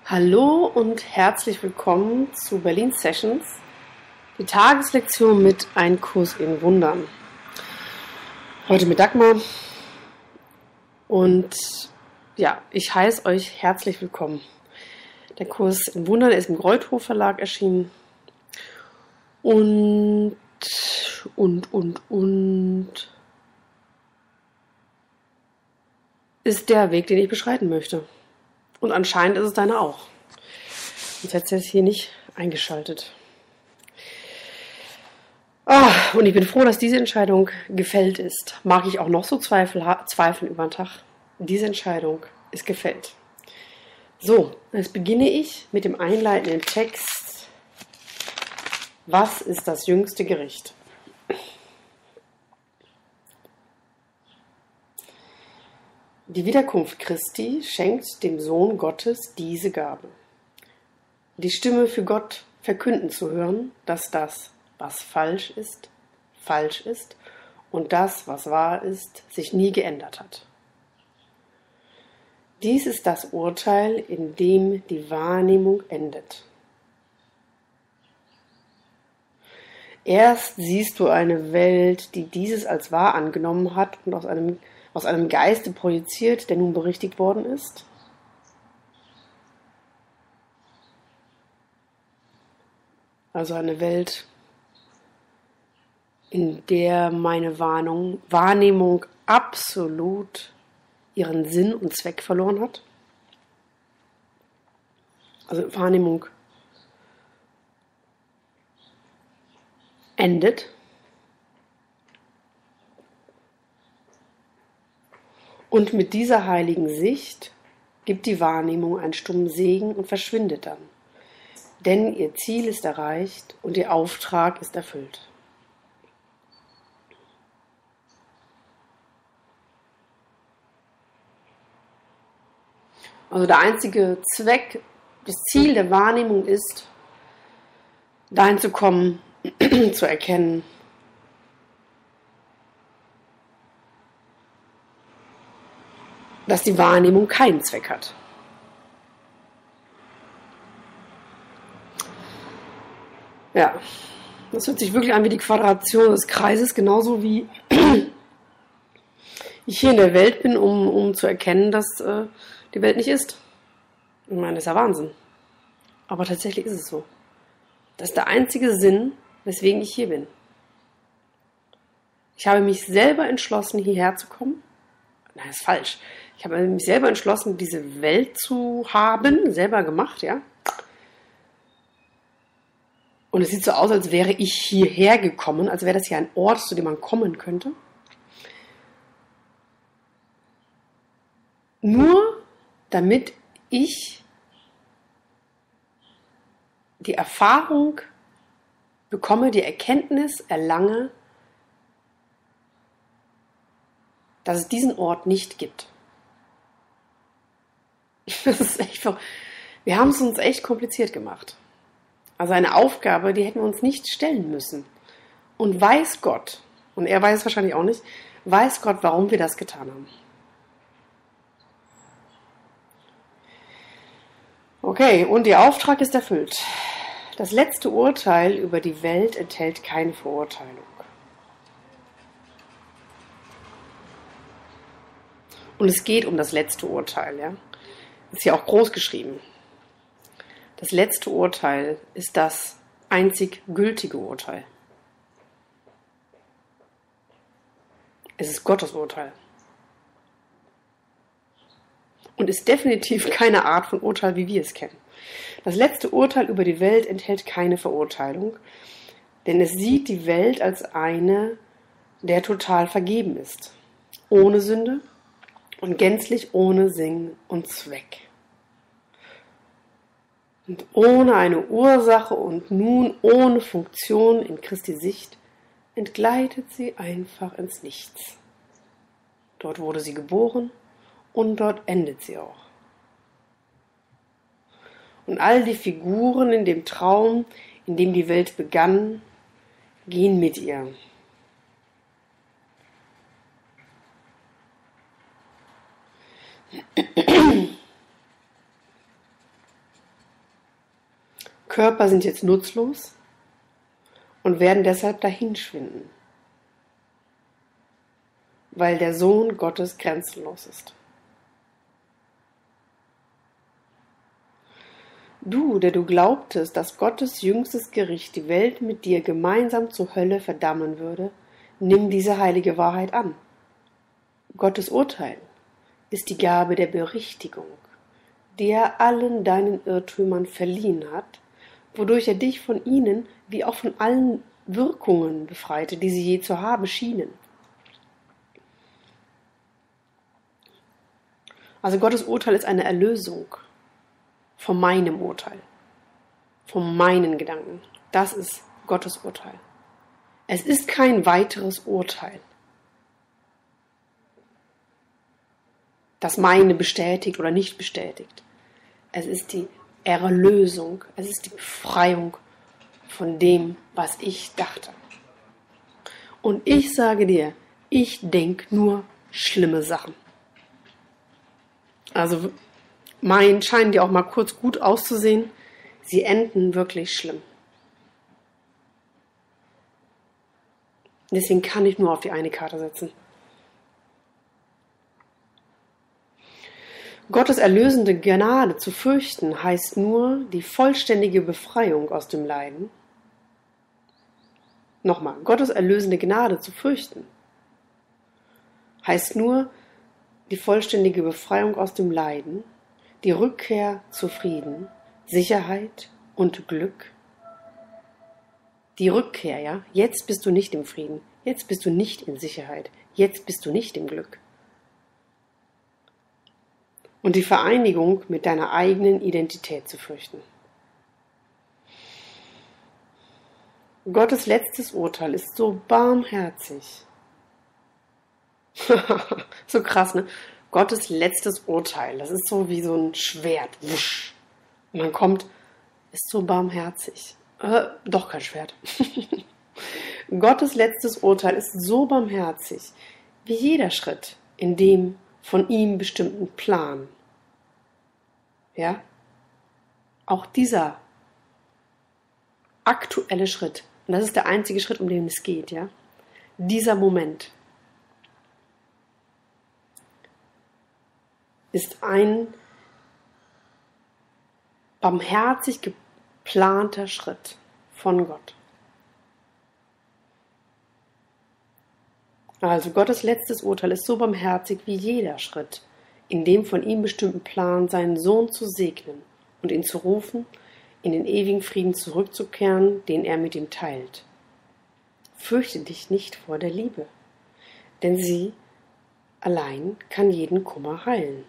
Hallo und herzlich willkommen zu Berlin Sessions, die Tageslektion mit Ein Kurs in Wundern. Heute mit Dagmar und ja, ich heiße euch herzlich willkommen. Der Kurs in Wundern ist im Greuthof Verlag erschienen und ist der Weg, den ich beschreiten möchte. Und anscheinend ist es deine auch. Sonst hättest du jetzt hier nicht eingeschaltet. Und ich bin froh, dass diese Entscheidung gefällt ist. Mag ich auch noch so zweifeln über den Tag. Diese Entscheidung ist gefällt. So, jetzt beginne ich mit dem einleitenden Text. Was ist das jüngste Gericht? Die Wiederkunft Christi schenkt dem Sohn Gottes diese Gabe. Die Stimme für Gott verkünden zu hören, dass das, was falsch ist und das, was wahr ist, sich nie geändert hat. Dies ist das Urteil, in dem die Wahrnehmung endet. Erst siehst du eine Welt, die dieses als wahr angenommen hat und aus einem Geiste projiziert, der nun berichtigt worden ist. Also eine Welt, in der meine Wahrnehmung absolut ihren Sinn und Zweck verloren hat. Also Wahrnehmung endet. Und mit dieser heiligen Sicht gibt die Wahrnehmung einen stummen Segen und verschwindet dann. Denn ihr Ziel ist erreicht und ihr Auftrag ist erfüllt. Also der einzige Zweck, das Ziel der Wahrnehmung ist, dahin zu kommen, zu erkennen, dass die Wahrnehmung keinen Zweck hat. Ja, das hört sich wirklich an wie die Quadration des Kreises, genauso wie ich hier in der Welt bin, um zu erkennen, dass die Welt nicht ist. Ich meine, das ist ja Wahnsinn. Aber tatsächlich ist es so. Das ist der einzige Sinn, weswegen ich hier bin. Ich habe mich selber entschlossen, hierher zu kommen. Nein, das ist falsch. Ich habe mich selber entschlossen, diese Welt zu haben, selber gemacht, ja. Und es sieht so aus, als wäre ich hierher gekommen, als wäre das hier ein Ort, zu dem man kommen könnte. Nur damit ich die Erfahrung bekomme, die Erkenntnis erlange, dass es diesen Ort nicht gibt. Das ist echt, wir haben es uns echt kompliziert gemacht. Also eine Aufgabe, die hätten wir uns nicht stellen müssen. Und weiß Gott, und er weiß es wahrscheinlich auch nicht, weiß Gott, warum wir das getan haben. Okay, und der Auftrag ist erfüllt. Das letzte Urteil über die Welt enthält keine Verurteilung. Und es geht um das letzte Urteil, ja. Das ist ja auch groß geschrieben. Das letzte Urteil ist das einzig gültige Urteil. Es ist Gottes Urteil. Und ist definitiv keine Art von Urteil, wie wir es kennen. Das letzte Urteil über die Welt enthält keine Verurteilung, denn es sieht die Welt als eine, der total vergeben ist, ohne Sünde und gänzlich ohne Sinn und Zweck. Und ohne eine Ursache und nun ohne Funktion in Christi Sicht entgleitet sie einfach ins Nichts. Dort wurde sie geboren und dort endet sie auch. Und all die Figuren in dem Traum, in dem die Welt begann, gehen mit ihr. Körper sind jetzt nutzlos und werden deshalb dahinschwinden, weil der Sohn Gottes grenzenlos ist. Du, der du glaubtest, dass Gottes jüngstes Gericht die Welt mit dir gemeinsam zur Hölle verdammen würde, nimm diese heilige Wahrheit an. Gottes Urteil ist die Gabe der Berichtigung, die er allen deinen Irrtümern verliehen hat, wodurch er dich von ihnen wie auch von allen Wirkungen befreite, die sie je zu haben schienen. Also Gottes Urteil ist eine Erlösung von meinem Urteil, von meinen Gedanken. Das ist Gottes Urteil. Es ist kein weiteres Urteil, das meine bestätigt oder nicht bestätigt. Es ist die Erlösung, es ist die Befreiung von dem, was ich dachte. Und ich sage dir, ich denke nur schlimme Sachen. Also meinen scheinen die auch mal kurz gut auszusehen, sie enden wirklich schlimm. Deswegen kann ich nur auf die eine Karte setzen. Gottes erlösende Gnade zu fürchten heißt nur die vollständige Befreiung aus dem Leiden. Nochmal, Gottes erlösende Gnade zu fürchten heißt nur die vollständige Befreiung aus dem Leiden, die Rückkehr zu Frieden, Sicherheit und Glück. Die Rückkehr, ja, jetzt bist du nicht im Frieden, jetzt bist du nicht in Sicherheit, jetzt bist du nicht im Glück. Und die Vereinigung mit deiner eigenen Identität zu fürchten. Gottes letztes Urteil ist so barmherzig. So krass, ne? Gottes letztes Urteil, das ist so wie so ein Schwert. Wusch. Und dann kommt, ist so barmherzig. Doch kein Schwert. Gottes letztes Urteil ist so barmherzig wie jeder Schritt in dem von ihm bestimmten Plan. Ja? Auch dieser aktuelle Schritt, und das ist der einzige Schritt, um den es geht, ja? Dieser Moment ist ein barmherzig geplanter Schritt von Gott. Also Gottes letztes Urteil ist so barmherzig wie jeder Schritt, in dem von ihm bestimmten Plan, seinen Sohn zu segnen und ihn zu rufen, in den ewigen Frieden zurückzukehren, den er mit ihm teilt. Fürchte dich nicht vor der Liebe, denn sie allein kann jeden Kummer heilen.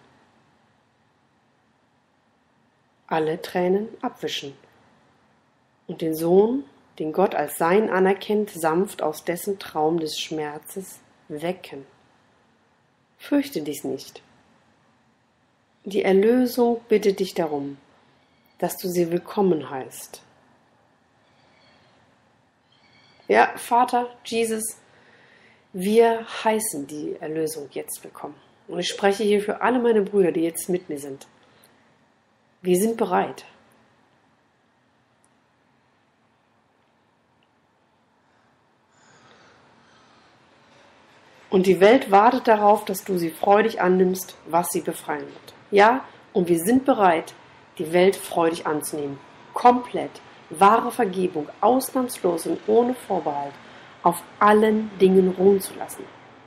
Alle Tränen abwischen und den Sohn, den Gott als sein anerkennt, sanft aus dessen Traum des Schmerzes wecken. Fürchte dich nicht. Die Erlösung bittet dich darum, dass du sie willkommen heißt. Ja, Vater, Jesus, wir heißen die Erlösung jetzt willkommen. Und ich spreche hier für alle meine Brüder, die jetzt mit mir sind. Wir sind bereit. Und die Welt wartet darauf, dass du sie freudig annimmst, was sie befreien wird. Ja, und wir sind bereit, die Welt freudig anzunehmen. Komplett, wahre Vergebung, ausnahmslos und ohne Vorbehalt, auf allen Dingen ruhen zu lassen.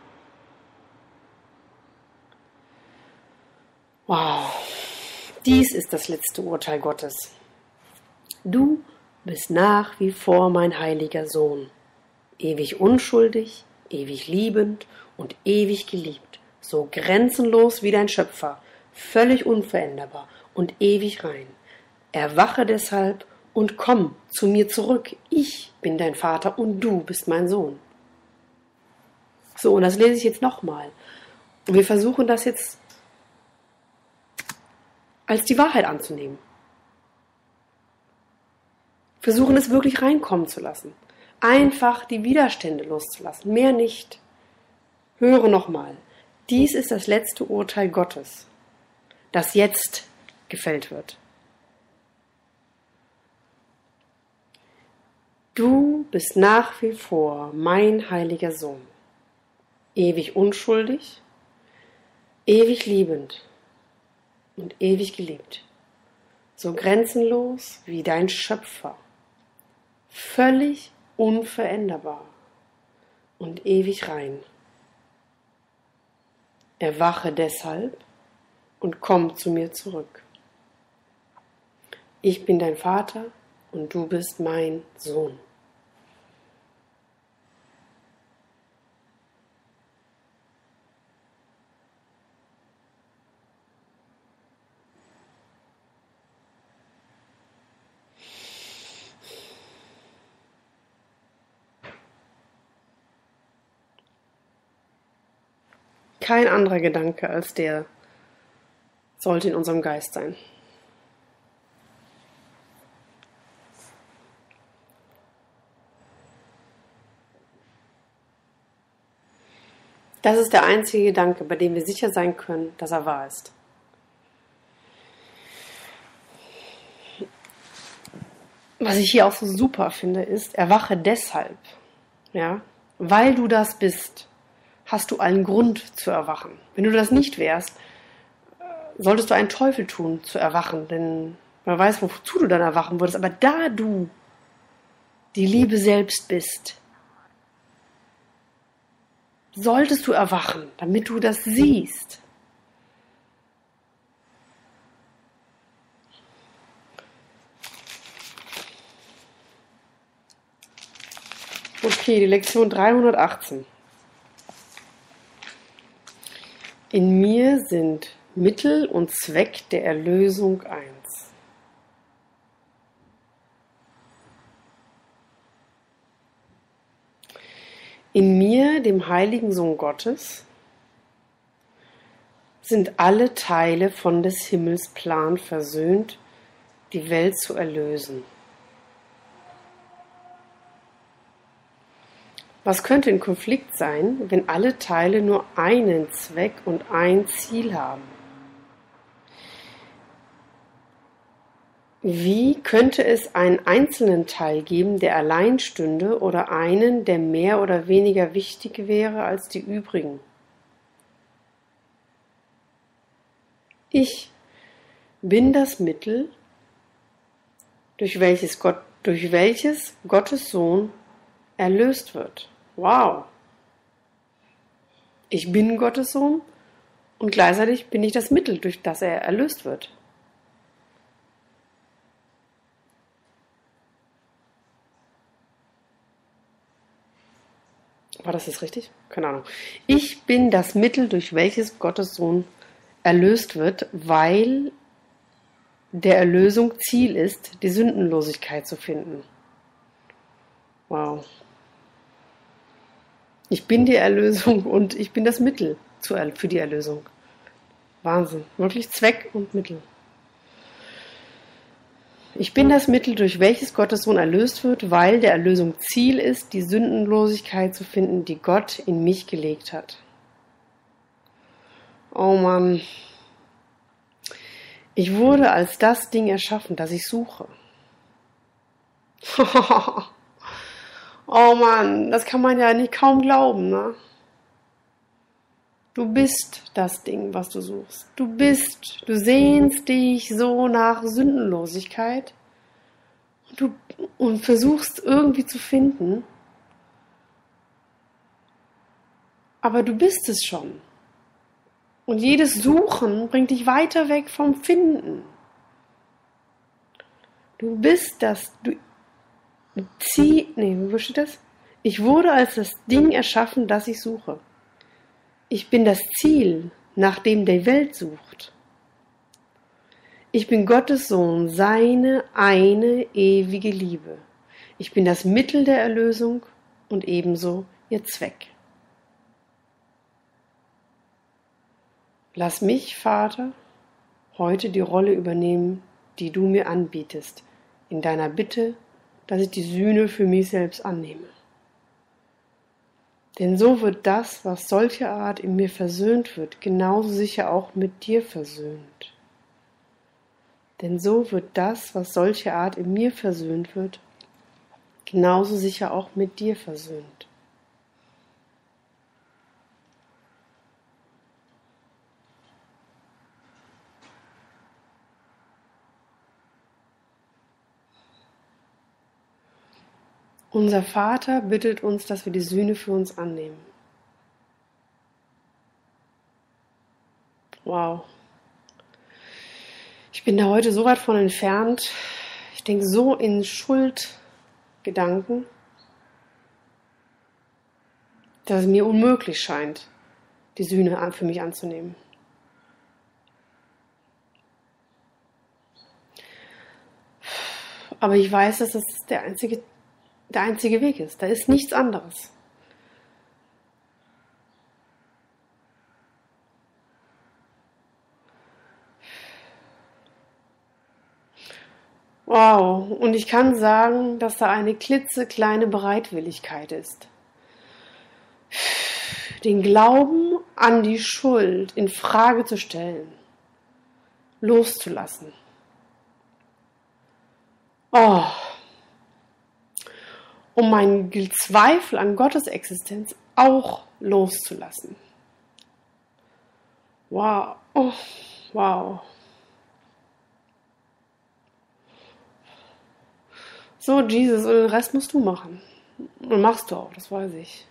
Wow, dies ist das letzte Urteil Gottes. Du bist nach wie vor mein heiliger Sohn, ewig unschuldig, ewig liebend und ewig geliebt, so grenzenlos wie dein Schöpfer, völlig unveränderbar und ewig rein. Erwache deshalb und komm zu mir zurück. Ich bin dein Vater und du bist mein Sohn. So, und das lese ich jetzt nochmal. Und wir versuchen das jetzt als die Wahrheit anzunehmen. Versuchen es wirklich reinkommen zu lassen. Einfach die Widerstände loszulassen, mehr nicht. Höre nochmal, dies ist das letzte Urteil Gottes, das jetzt gefällt wird. Du bist nach wie vor mein heiliger Sohn, ewig unschuldig, ewig liebend und ewig geliebt, so grenzenlos wie dein Schöpfer, völlig unveränderbar und ewig rein. Erwache deshalb und komm zu mir zurück. Ich bin dein Vater und du bist mein Sohn. Kein anderer Gedanke als der sollte in unserem Geist sein. Das ist der einzige Gedanke, bei dem wir sicher sein können, dass er wahr ist. Was ich hier auch so super finde, ist, erwache deshalb, ja, weil du das bist, hast du einen Grund zu erwachen. Wenn du das nicht wärst, solltest du einen Teufel tun, zu erwachen, denn man weiß, wozu du dann erwachen würdest, aber da du die Liebe selbst bist, solltest du erwachen, damit du das siehst. Okay, die Lektion 318. In mir sind Mittel und Zweck der Erlösung eins. In mir, dem heiligen Sohn Gottes, sind alle Teile von des Himmels Plan versöhnt, die Welt zu erlösen. Was könnte in Konflikt sein, wenn alle Teile nur einen Zweck und ein Ziel haben? Wie könnte es einen einzelnen Teil geben, der allein stünde, oder einen, der mehr oder weniger wichtig wäre als die übrigen? Ich bin das Mittel, durch welches Gottes Sohn erlöst wird. Wow! Ich bin Gottes Sohn und gleichzeitig bin ich das Mittel, durch das er erlöst wird. War das jetzt richtig? Keine Ahnung. Ich bin das Mittel, durch welches Gottes Sohn erlöst wird, weil der Erlösung Ziel ist, die Sündenlosigkeit zu finden. Wow. Ich bin die Erlösung und ich bin das Mittel für die Erlösung. Wahnsinn. Wirklich Zweck und Mittel. Ich bin das Mittel, durch welches Gottes Sohn erlöst wird, weil der Erlösung Ziel ist, die Sündenlosigkeit zu finden, die Gott in mich gelegt hat. Oh Mann. Ich wurde als das Ding erschaffen, das ich suche. Oh Mann, das kann man ja nicht kaum glauben, ne? Du bist das Ding, was du suchst. Du sehnst dich so nach Sündenlosigkeit und versuchst irgendwie zu finden, aber du bist es schon. Und jedes Suchen bringt dich weiter weg vom Finden. Du bist das, wo steht das? Ich wurde als das Ding erschaffen, das ich suche. Ich bin das Ziel, nach dem die Welt sucht. Ich bin Gottes Sohn, seine eine ewige Liebe. Ich bin das Mittel der Erlösung und ebenso ihr Zweck. Lass mich, Vater, heute die Rolle übernehmen, die du mir anbietest, in deiner Bitte, dass ich die Sühne für mich selbst annehme. Denn so wird das, was solcher Art in mir versöhnt wird, genauso sicher auch mit dir versöhnt. Denn so wird das, was solcher Art in mir versöhnt wird, genauso sicher auch mit dir versöhnt. Unser Vater bittet uns, dass wir die Sühne für uns annehmen. Wow. Ich bin da heute so weit von entfernt. Ich denke so in Schuldgedanken, dass es mir unmöglich scheint, die Sühne für mich anzunehmen. Aber ich weiß, dass das der einzige Weg ist. Da ist nichts anderes. Wow, und ich kann sagen, dass da eine klitzekleine Bereitwilligkeit ist. Den Glauben an die Schuld in Frage zu stellen, loszulassen. Oh, um meinen Zweifel an Gottes Existenz auch loszulassen. Wow, oh, wow. So, Jesus, und den Rest musst du machen. Und machst du auch, das weiß ich.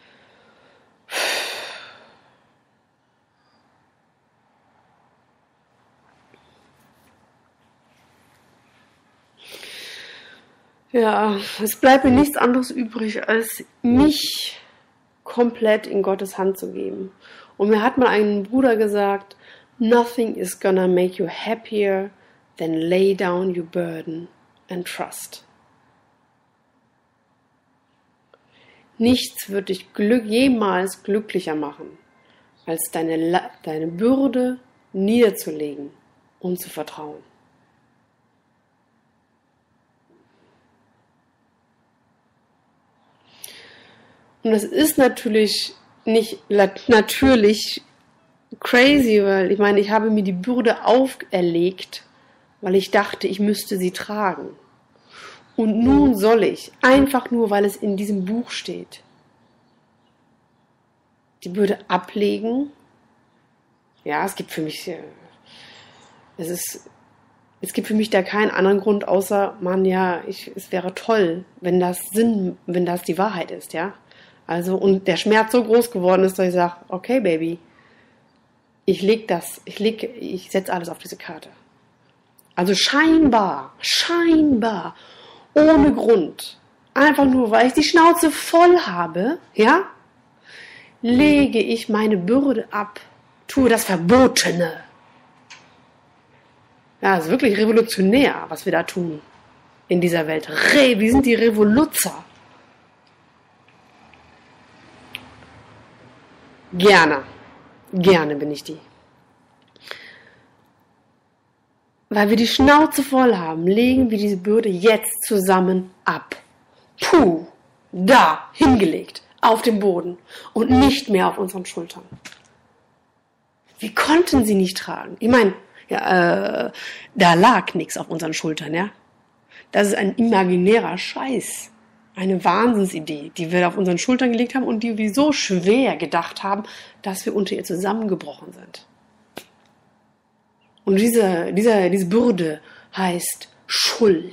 Ja, es bleibt mir nichts anderes übrig, als mich komplett in Gottes Hand zu geben. Und mir hat mal ein Bruder gesagt, nothing is gonna make you happier than lay down your burden and trust. Nichts wird dich jemals glücklicher machen, als deine Bürde niederzulegen und zu vertrauen. Und das ist natürlich nicht natürlich crazy, weil ich meine, ich habe mir die Bürde auferlegt, weil ich dachte, ich müsste sie tragen. Und nun soll ich, einfach nur, weil es in diesem Buch steht, die Bürde ablegen. Ja, es gibt für mich da keinen anderen Grund, außer, Mann, ja, es wäre toll, wenn das die Wahrheit ist, ja. Also, und der Schmerz so groß geworden ist, dass ich sage, okay, Baby, ich setze alles auf diese Karte. Also scheinbar, ohne Grund, einfach nur, weil ich die Schnauze voll habe, ja, lege ich meine Bürde ab, tue das Verbotene. Ja, es ist wirklich revolutionär, was wir da tun in dieser Welt. Wir sind die Revoluzer. Gerne bin ich die. Weil wir die Schnauze voll haben, legen wir diese Bürde jetzt zusammen ab. Puh, da, hingelegt, auf dem Boden und nicht mehr auf unseren Schultern. Wir konnten sie nicht tragen. Ich meine, ja, da lag nichts auf unseren Schultern, ja. Das ist ein imaginärer Scheiß. Eine Wahnsinnsidee, die wir auf unseren Schultern gelegt haben und die wir so schwer gedacht haben, dass wir unter ihr zusammengebrochen sind. Und diese Bürde heißt Schuld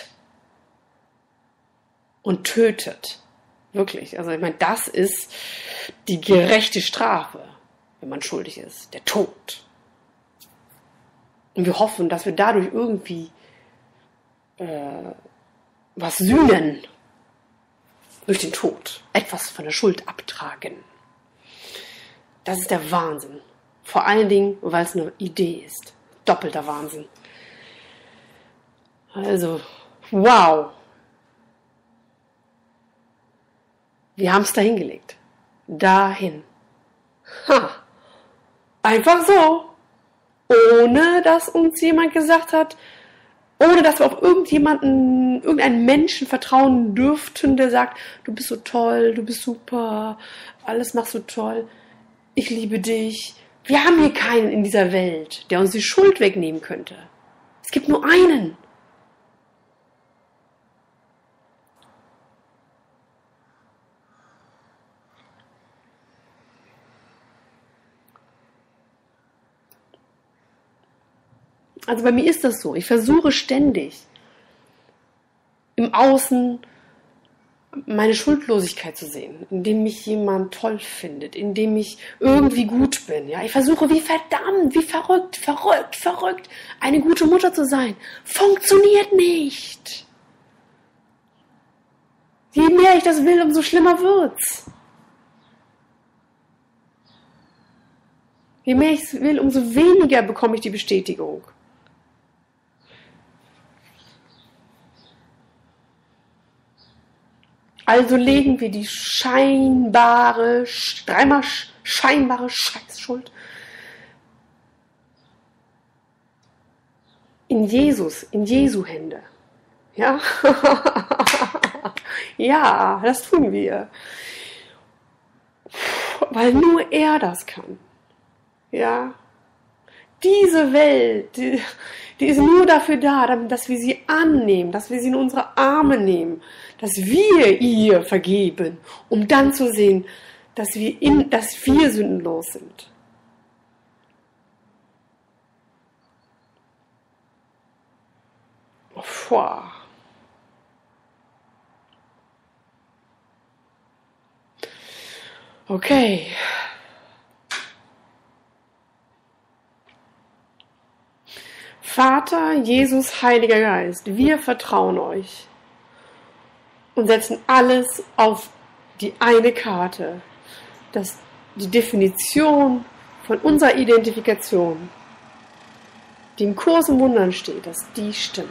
und tötet. Wirklich. Also ich meine, das ist die gerechte Strafe, wenn man schuldig ist. Der Tod. Und wir hoffen, dass wir dadurch irgendwie was sühnen. Durch den Tod. Etwas von der Schuld abtragen. Das ist der Wahnsinn. Vor allen Dingen, weil es eine Idee ist. Doppelter Wahnsinn. Also, wow. Wir haben es dahin gelegt. Dahin. Ha. Einfach so. Ohne dass uns jemand gesagt hat, ohne dass wir auf irgendeinen Menschen vertrauen dürften, der sagt, du bist so toll, du bist super, alles machst du toll, ich liebe dich. Wir haben hier keinen in dieser Welt, der uns die Schuld wegnehmen könnte. Es gibt nur einen. Also bei mir ist das so. Ich versuche ständig im Außen meine Schuldlosigkeit zu sehen, indem mich jemand toll findet, indem ich irgendwie gut bin. Ja, ich versuche wie verdammt, wie verrückt, eine gute Mutter zu sein. Funktioniert nicht. Je mehr ich das will, umso schlimmer wird's. Je mehr ich es will, umso weniger bekomme ich die Bestätigung. Also legen wir die dreimal scheinbare Scheißschuld in Jesu Hände. Ja? Ja, das tun wir. Weil nur er das kann. Ja? Diese Welt, die ist nur dafür da, dass wir sie annehmen, dass wir sie in unsere Arme nehmen, dass wir ihr vergeben, um dann zu sehen, dass wir sündenlos sind. Puh. Okay. Vater, Jesus, Heiliger Geist, wir vertrauen euch und setzen alles auf die eine Karte, dass die Definition von unserer Identifikation, die im Kurs im Wundern steht, dass die stimmt.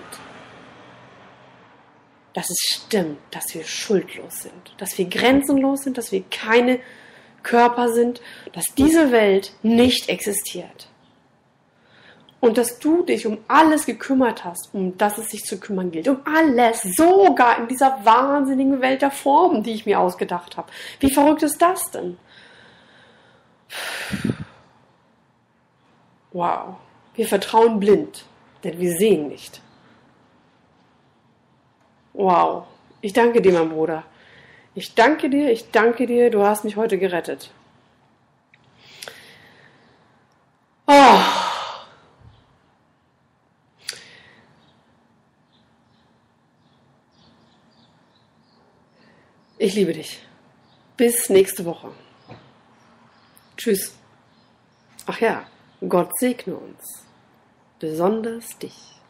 Dass es stimmt, dass wir schuldlos sind, dass wir grenzenlos sind, dass wir keine Körper sind, dass diese Welt nicht existiert. Und dass du dich um alles gekümmert hast, um das es sich zu kümmern gilt. Um alles, sogar in dieser wahnsinnigen Welt der Formen, die ich mir ausgedacht habe. Wie verrückt ist das denn? Wow, wir vertrauen blind, denn wir sehen nicht. Wow, ich danke dir, mein Bruder. Ich danke dir, du hast mich heute gerettet. Oh. Ich liebe dich. Bis nächste Woche. Tschüss. Ach ja, Gott segne uns. Besonders dich.